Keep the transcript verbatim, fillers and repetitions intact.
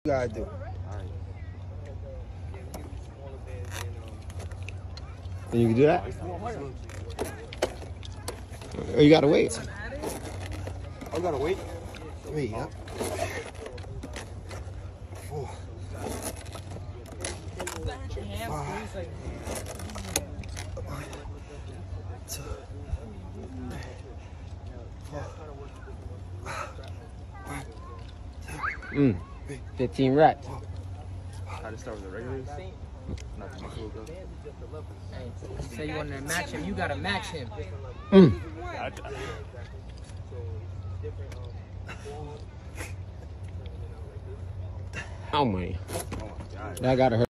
gotta do. And you can do that? Or you gotta wait. I gotta wait. Wait, yeah. Four. Five. Two. Four. Mm. fifteen reps. How to start with the regulars? Not the muscle go. Hey, say you want to match him, you gotta match him. Mm. Oh my. Oh my God. That gotta hurt.